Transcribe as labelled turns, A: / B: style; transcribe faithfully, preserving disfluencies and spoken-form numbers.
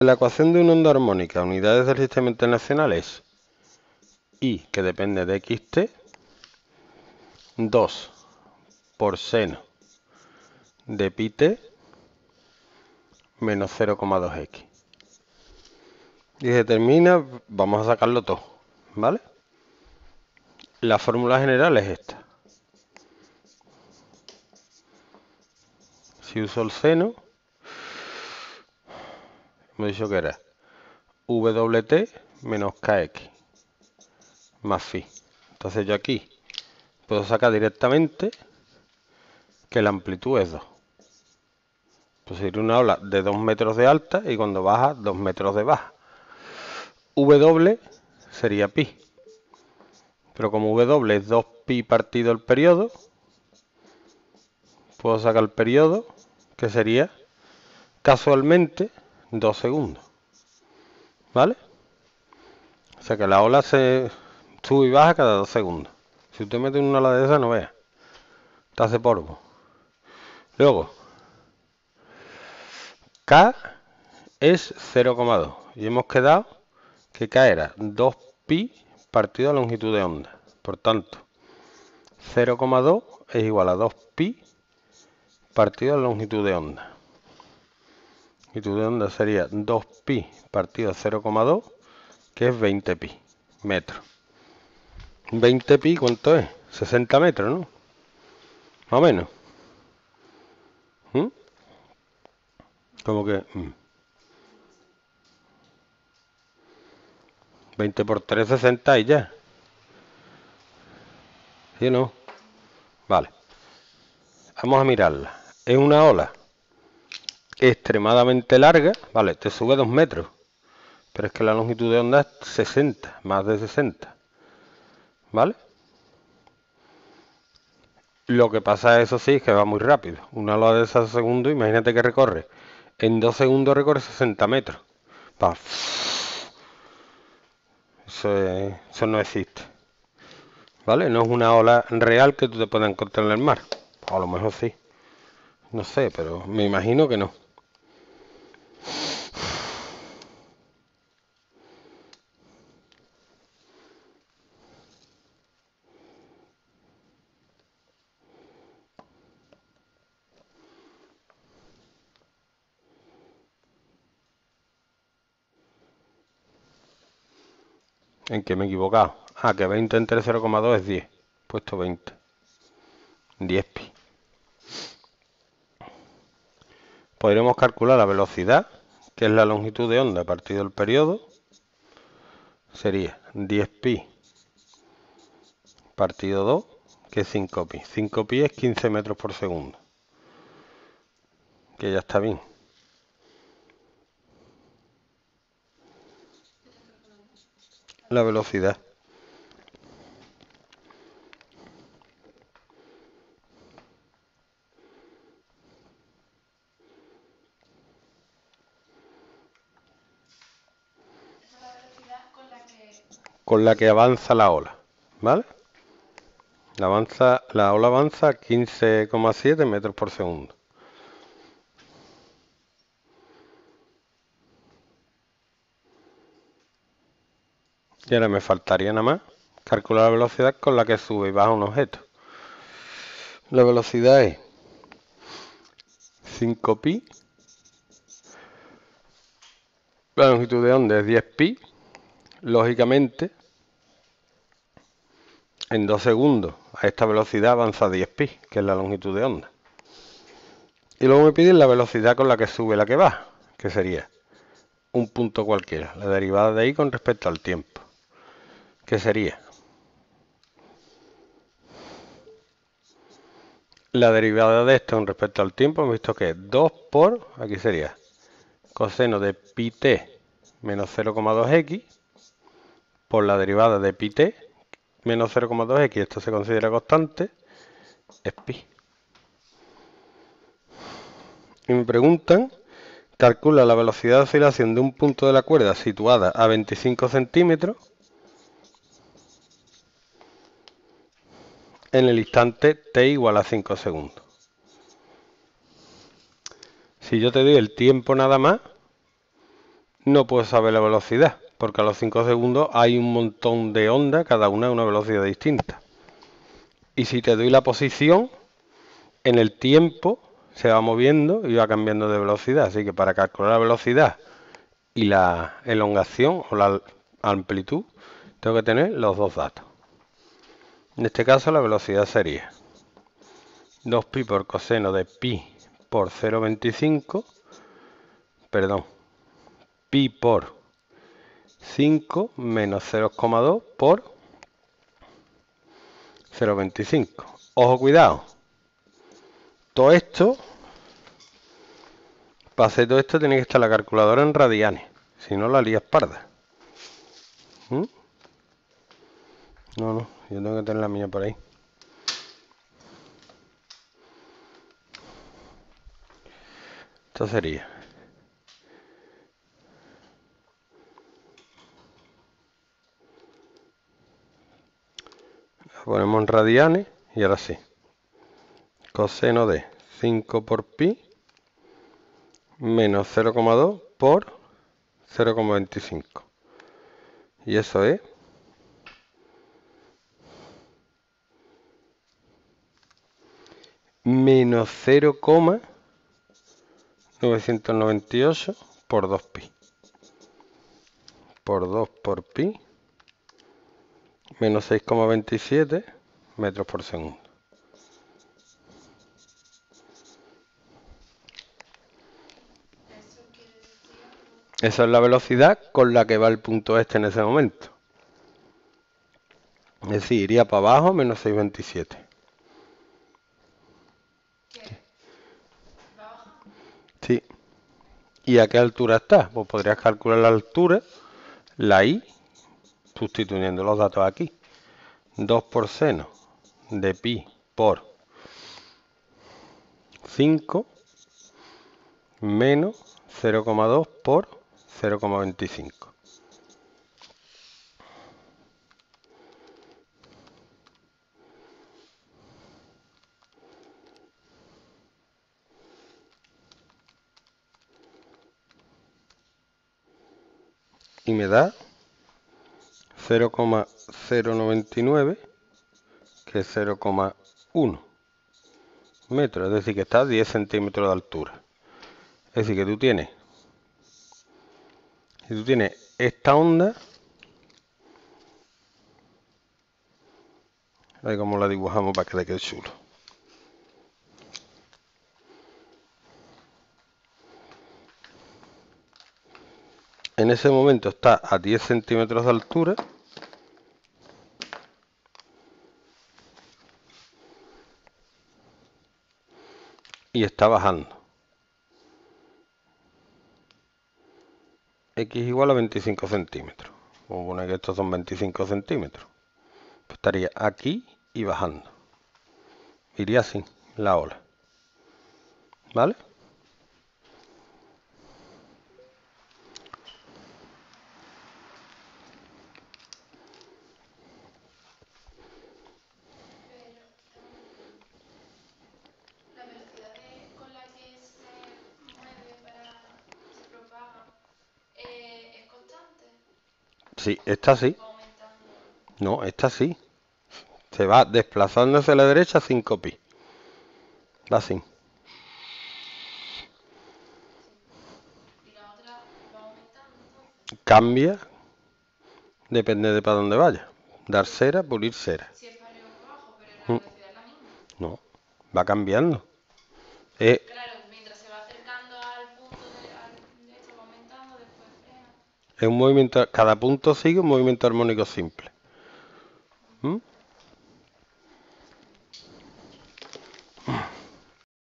A: La ecuación de una onda armónica, unidades del sistema internacional, es I, que depende de xt, dos por seno de pi t menos cero coma dos x. Y determina, vamos a sacarlo todo, ¿vale? La fórmula general es esta. Si uso el seno, hemos dicho que era wt menos kx más phi. Entonces yo aquí puedo sacar directamente que la amplitud es dos. Pues sería una ola de dos metros de alta y cuando baja, dos metros de baja. W sería pi. Pero como W es dos pi partido el periodo, puedo sacar el periodo, que sería casualmente dos segundos. ¿Vale? O sea que la ola se sube y baja cada dos segundos. Si usted mete una ola de esa, no vea. Te hace polvo. Luego, K es cero coma dos. Y hemos quedado que K era dos pi partido a longitud de onda. Por tanto, cero coma dos es igual a dos pi partido a longitud de onda. Longitud de onda sería dos pi partido a cero coma dos, que es veinte pi metros. veinte pi, ¿cuánto es? sesenta metros, ¿no? Más o menos. ¿Mm? Como que... Mm. veinte por tres, sesenta y ya. ¿Sí o no? Vale. Vamos a mirarla. Es una ola extremadamente larga. Vale, te sube dos metros. Pero es que la longitud de onda es sesenta, más de sesenta. ¿Vale? Lo que pasa, eso sí, es que va muy rápido. Una ola de esos segundos, imagínate que recorre. En dos segundos recorre sesenta metros. Va. Eso, es, eso no existe. ¿Vale? No es una ola real que tú te puedas encontrar en el mar. A lo mejor sí. No sé, pero me imagino que no. ¿En qué me he equivocado? Ah, que veinte entre cero coma dos es diez. He puesto veinte. diez pi. Podremos calcular la velocidad, que es la longitud de onda partido del periodo. Sería diez pi partido dos, que es cinco pi. cinco pi es quince metros por segundo. Que ya está bien. La velocidad. Con la que avanza la ola, ¿vale? La, avanza, la ola avanza a quince coma siete metros por segundo. Y ahora me faltaría nada más calcular la velocidad con la que sube y baja un objeto. La velocidad es cinco pi. La longitud de onda es diez pi. Lógicamente, en dos segundos a esta velocidad avanza diez pi, que es la longitud de onda. Y luego me piden la velocidad con la que sube y la que baja, que sería un punto cualquiera, la derivada de ahí con respecto al tiempo, que sería la derivada de esto con respecto al tiempo. Hemos visto que es dos por, aquí sería coseno de pi t menos cero coma dos x por la derivada de pi t menos cero coma dos x, esto se considera constante, es pi. Y me preguntan, calcula la velocidad de oscilación de un punto de la cuerda situada a veinticinco centímetros en el instante t igual a cinco segundos. Si yo te doy el tiempo nada más, no puedo saber la velocidad, porque a los cinco segundos hay un montón de ondas, cada una a una velocidad distinta. Y si te doy la posición, en el tiempo se va moviendo y va cambiando de velocidad. Así que para calcular la velocidad y la elongación o la amplitud, tengo que tener los dos datos. En este caso la velocidad sería dos pi por coseno de pi por cero coma veinticinco, perdón, pi por cinco menos cero coma dos por cero coma veinticinco. Ojo, cuidado. Todo esto, para hacer todo esto tiene que estar la calculadora en radianes, si no la lías parda. ¿Mm? No, no, yo tengo que tener la mía por ahí. Esto sería la ponemos en radianes y ahora sí. Coseno de cinco por pi menos cero coma dos por cero coma veinticinco. Y eso es menos cero coma novecientos noventa y ocho por dos pi. Por dos por pi menos seis coma veintisiete metros por segundo. Esa es la velocidad con la que va el punto este en ese momento. Es decir, iría para abajo menos seiscientos veintisiete.
B: ¿Qué? ¿Va bajando?
A: Sí. ¿Y a qué altura está? Pues podrías calcular la altura, la i, sustituyendo los datos aquí. dos por seno de pi por cinco menos cero coma dos por cero coma veinticinco. Y me da cero coma cero noventa y nueve, que es cero coma uno metros, es decir, que está a diez centímetros de altura. Es decir, que tú tienes, si tú tienes esta onda, a ver cómo la dibujamos para que le quede chulo. En ese momento está a diez centímetros de altura y está bajando. X igual a veinticinco centímetros. Vamos a poner que estos son veinticinco centímetros. Pues estaría aquí y bajando. Iría así, la ola. ¿Vale?
B: Pero, la velocidad de- con la que se mueve para, se propaga, eh, ¿es constante?
A: Sí, esta sí.
B: ¿Va aumentando?
A: No, esta sí. Se va desplazando hacia la derecha cinco pi. Va así.
B: ¿Y la otra va aumentando entonces?
A: Cambia, depende de para dónde vaya. Dar cera, pulir cera.
B: Si es para arriba o para abajo, pero la
A: Mm,
B: velocidad es la misma.
A: No, va cambiando. Es,
B: Claro, mientras se va acercando al punto de, al, de esto va aumentando, después frena.
A: es un movimiento, cada punto sigue un movimiento armónico simple. ¿Mm?